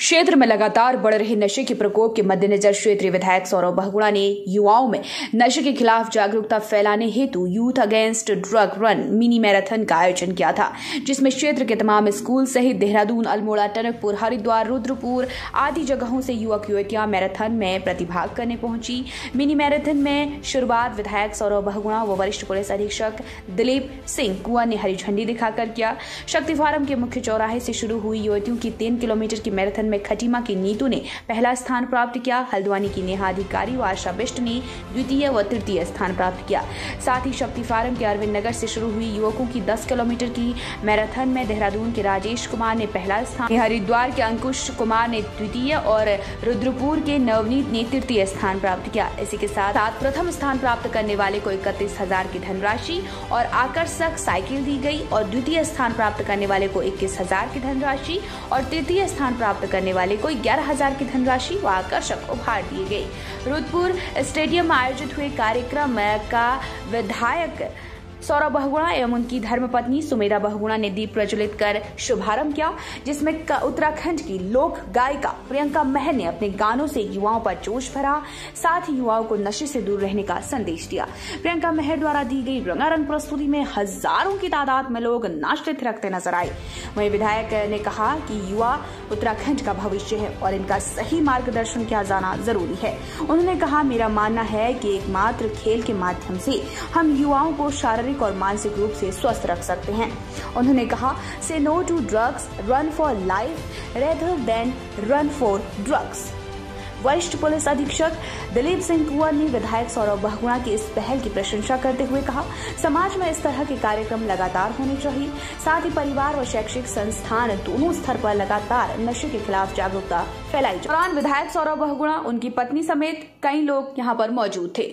क्षेत्र में लगातार बढ़ रहे नशे के प्रकोप के मद्देनजर क्षेत्रीय विधायक सौरव बहुगुणा ने युवाओं में नशे के खिलाफ जागरूकता फैलाने हेतु youth against drug run mini marathon का आयोजन किया था, जिसमें क्षेत्र के तमाम स्कूल सहित देहरादून, अल्मोड़ा, टनकपुर, हरिद्वार, रुद्रपुर आदि जगहों से युवक युवतियां मैराथन में प्रतिभाग करने पहुंची। मिनी मैराथन में शुरुआत विधायक सौरव बहुगुणा व वरिष्ठ पुलिस अधीक्षक दिलीप सिंह कुंवर ने हरी झंडी दिखाकर किया। शक्ति फार्म के मुख्य चौराहे से शुरू हुई युवतियों की 3 किलोमीटर की मैराथन में खटीमा की नीतू ने पहला स्थान प्राप्त किया। हल्द्वानी की नेहा अधिकारी व आशा बिष्ट ने द्वितीय व तृतीय स्थान प्राप्त किया। साथ ही शक्ति फार्म के अरविंद नगर से शुरू हुई युवकों की 10 किलोमीटर की मैराथन में देहरादून के राजेश कुमार ने पहला स्थान, हरिद्वार के अंकुश कुमार ने द्वितीय और रुद्रपुर के नवनीत ने तृतीय स्थान प्राप्त किया। इसी के साथ प्रथम स्थान प्राप्त करने वाले को 31,000 की धनराशि और आकर्षक साइकिल दी गई और द्वितीय स्थान प्राप्त करने वाले को 21,000 की धनराशि और तृतीय स्थान प्राप्त करने वाले को 11,000 की धनराशि व आकर्षक उपहार दिए गए। रुद्रपुर स्टेडियम में आयोजित हुए कार्यक्रम का विधायक सौरव बहुगुणा एवं उनकी धर्मपत्नी सुमेधा बहुगुणा ने दीप प्रज्वलित कर शुभारंभ किया, जिसमें उत्तराखंड की लोक गायिका प्रियंका मेहर ने अपने गानों से युवाओं पर जोश भरा, साथ ही युवाओं को नशे से दूर रहने का संदेश दिया। प्रियंका मेहर द्वारा दी गई रंगारंग प्रस्तुति में हजारों की तादाद में लोग नाचते थिरकते नजर आए। वहीं विधायक ने कहा कि युवा उत्तराखंड का भविष्य है और इनका सही मार्गदर्शन किया जाना जरूरी है। उन्होंने कहा, मेरा मानना है कि एकमात्र खेल के माध्यम से हम युवाओं को शारीरिक और मानसिक रूप से स्वस्थ रख सकते हैं। उन्होंने कहा, say no to drugs, run for life rather than run for drugs. वरिष्ठ पुलिस अधीक्षक दिलीप सिंह कुंवर ने विधायक सौरव बहुगुणा की इस पहल की प्रशंसा करते हुए कहा, समाज में इस तरह के कार्यक्रम लगातार होने चाहिए। साथ ही परिवार व शैक्षिक संस्थान दोनों स्तर पर लगातार नशे के खिलाफ जागरूकता फैलाई। दौरान विधायक सौरव बहुगुणा, उनकी पत्नी समेत कई लोग यहाँ पर मौजूद थे।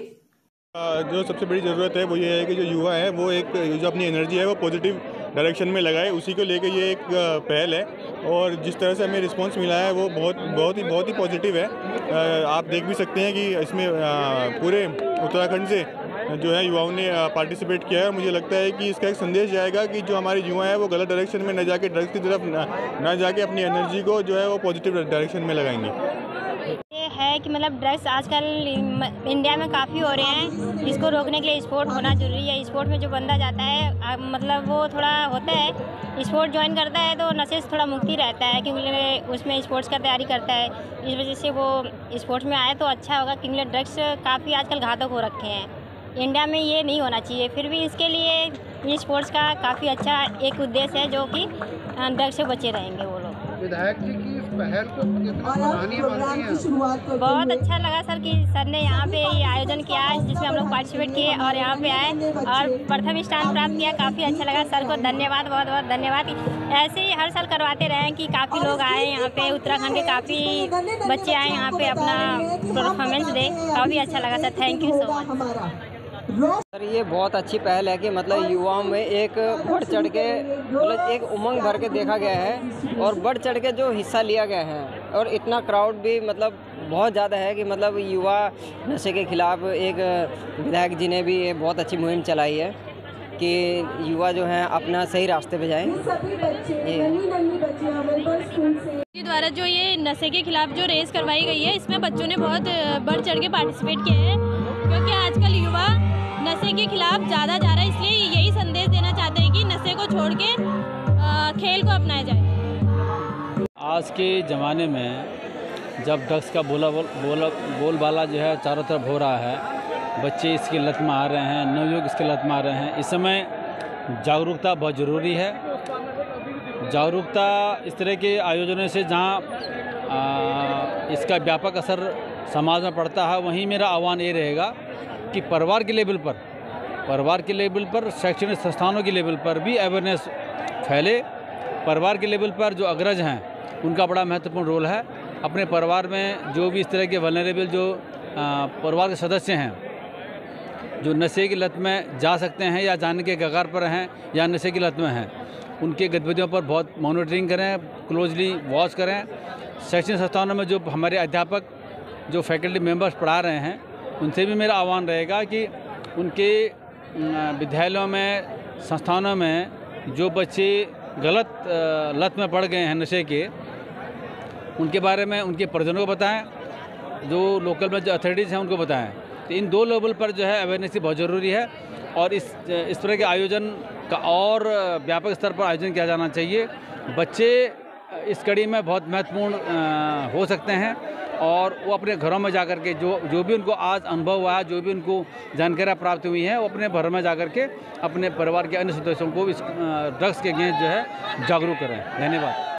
जो सबसे बड़ी ज़रूरत है वो ये है कि जो युवा है वो जो अपनी एनर्जी है वो पॉजिटिव डायरेक्शन में लगाए, उसी को लेकर ये एक पहल है और जिस तरह से हमें रिस्पांस मिला है वो बहुत ही पॉजिटिव है। आप देख भी सकते हैं कि इसमें पूरे उत्तराखंड से जो है युवाओं ने पार्टिसिपेट किया है। मुझे लगता है कि इसका एक संदेश जाएगा कि जो हमारे युवा हैं वो गलत डायरेक्शन में न जाके ड्रग्स की तरफ न जाके अपनी एनर्जी को जो है वो पॉजिटिव डायरेक्शन में लगाएंगे। ये है कि मतलब ड्रग्स आजकल इंडिया में काफ़ी हो रहे हैं, इसको रोकने के लिए स्पोर्ट होना जरूरी है। स्पोर्ट में जो बंदा जाता है मतलब वो थोड़ा होता है, स्पोर्ट ज्वाइन करता है तो नशे से थोड़ा मुक्ति रहता है, क्योंकि उसमें स्पोर्ट्स का तैयारी करता है। इस वजह से वो स्पोर्ट्स में आए तो अच्छा होगा, क्योंकि ड्रग्स काफ़ी आजकल घातक हो रखे हैं। इंडिया में ये नहीं होना चाहिए, फिर भी इसके लिए ये स्पोर्ट्स का काफ़ी अच्छा एक उद्देश्य है जो कि ड्रग्स से बचे रहेंगे वो लोग। विधायक जी की इस पहल को कितना सराहनीय मानती हैं? बहुत अच्छा लगा सर कि सर ने यहाँ पे ये आयोजन किया जिसमें हम लोग पार्टिसिपेट किए और यहाँ पे आए और प्रथम स्थान प्राप्त किया। काफ़ी अच्छा लगा, सर को धन्यवाद, बहुत बहुत धन्यवाद। ऐसे ही हर साल करवाते रहें कि काफ़ी लोग आए यहाँ पे, उत्तराखंड के काफ़ी बच्चे आए यहाँ पे अपना परफॉर्मेंस दे। काफ़ी अच्छा लगा sir, thank you so much. Sir ये बहुत अच्छी पहल है कि मतलब युवाओं में एक बढ़ चढ़ के मतलब एक उमंग भर के देखा गया है और बढ़ चढ़ के जो हिस्सा लिया गया है और इतना क्राउड भी मतलब बहुत ज़्यादा है कि मतलब युवा नशे के खिलाफ एक विधायक जी ने भी ये बहुत अच्छी मुहिम चलाई है कि युवा जो हैं अपना सही रास्ते पे जाएं। के द्वारा जो ये नशे के खिलाफ जो रेस करवाई गई है, इसमें बच्चों ने बहुत बढ़ चढ़ के पार्टिसिपेट किया है, क्योंकि आजकल युवा नशे के खिलाफ ज़्यादा जा रहा है। इसलिए यही संदेश देना चाहते हैं कि नशे को छोड़ के खेल को अपनाया जाए। आज के ज़माने में जब ड्रग्स का बोलबाला जो है चारों तरफ हो रहा है, बच्चे इसकी लत में आ रहे हैं, नवयुवक इसकी लत में आ रहे हैं, इस समय जागरूकता बहुत ज़रूरी है। जागरूकता इस तरह के आयोजनों से जहाँ इसका व्यापक असर समाज में पड़ता है, वहीं मेरा आह्वान ये रहेगा कि परिवार के लेवल पर, शैक्षणिक संस्थानों के लेवल पर भी अवेयरनेस फैले। परिवार के लेवल पर जो अग्रज हैं उनका बड़ा महत्वपूर्ण रोल है। अपने परिवार में जो भी इस तरह के वल्नरेबल जो परिवार के सदस्य हैं जो नशे की लत में जा सकते हैं या जाने के कगार पर हैं या नशे की लत में हैं, उनके गतिविधियों पर बहुत मॉनिटरिंग करें, क्लोजली वॉच करें। शैक्षणिक संस्थानों में जो हमारे अध्यापक जो फैकल्टी मेंबर्स पढ़ा रहे हैं, उनसे भी मेरा आह्वान रहेगा कि उनके विद्यालयों में, संस्थानों में जो बच्चे गलत लत में पड़ गए हैं नशे के, उनके बारे में उनके परिजनों को बताएं, जो लोकल में जो अथॉरिटीज़ हैं उनको बताएं। तो इन 2 लेवल पर जो है अवेयरनेस बहुत ज़रूरी है और इस तरह के आयोजन का और व्यापक स्तर पर आयोजन किया जाना चाहिए। बच्चे इस कड़ी में बहुत महत्वपूर्ण हो सकते हैं और वो अपने घरों में जाकर के जो भी उनको आज अनुभव हुआ है, जो भी उनको जानकारियाँ प्राप्त हुई हैं, वो अपने घरों में जाकर के अपने परिवार के अन्य सदस्यों को इस ड्रग्स के अगेंस्ट जो है जागरूक करें। धन्यवाद।